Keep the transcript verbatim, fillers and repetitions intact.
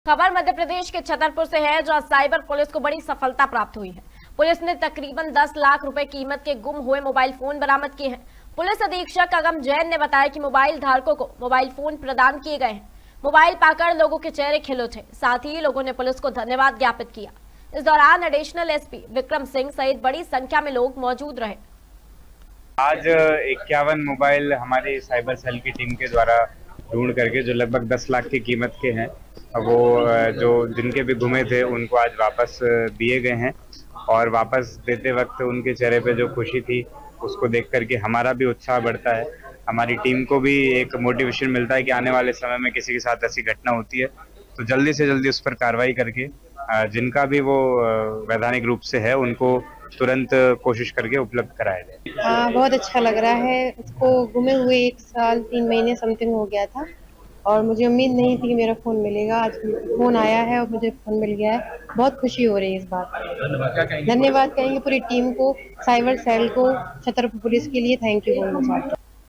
खबर मध्य प्रदेश के छतरपुर से है, जहां साइबर पुलिस को बड़ी सफलता प्राप्त हुई है। पुलिस ने तकरीबन दस लाख रुपए कीमत के गुम हुए मोबाइल फोन बरामद किए हैं। पुलिस अधीक्षक अगम जैन ने बताया कि मोबाइल धारकों को मोबाइल फोन प्रदान किए गए हैं। मोबाइल पाकर लोगों के चेहरे खिले थे, साथ ही लोगों ने पुलिस को धन्यवाद ज्ञापित किया। इस दौरान एडिशनल एसपी विक्रम सिंह सहित बड़ी संख्या में लोग मौजूद रहे। आज इक्यावन मोबाइल हमारी साइबर सेल की टीम के द्वारा ढूंढ करके, जो लगभग दस लाख की कीमत के हैं, वो जो जिनके भी गुमे थे उनको आज वापस दिए गए हैं। और वापस देते वक्त उनके चेहरे पे जो खुशी थी उसको देख करके हमारा भी उत्साह बढ़ता है। हमारी टीम को भी एक मोटिवेशन मिलता है कि आने वाले समय में किसी के साथ ऐसी घटना होती है तो जल्दी से जल्दी उस पर कार्रवाई करके जिनका भी वो वैधानिक रूप से है उनको तुरंत कोशिश करके उपलब्ध कराया जाए। हाँ, बहुत अच्छा लग रहा है। उसको गुमे हुए एक साल तीन महीने समथिंग हो गया था और मुझे उम्मीद नहीं थी कि मेरा फ़ोन मिलेगा। आज फ़ोन आया है और मुझे फ़ोन मिल गया है। बहुत खुशी हो रही है इस बात पर। धन्यवाद कहेंगे पूरी टीम को, साइबर सेल को, छतरपुर पुलिस के लिए। थैंक यू बहुत मच।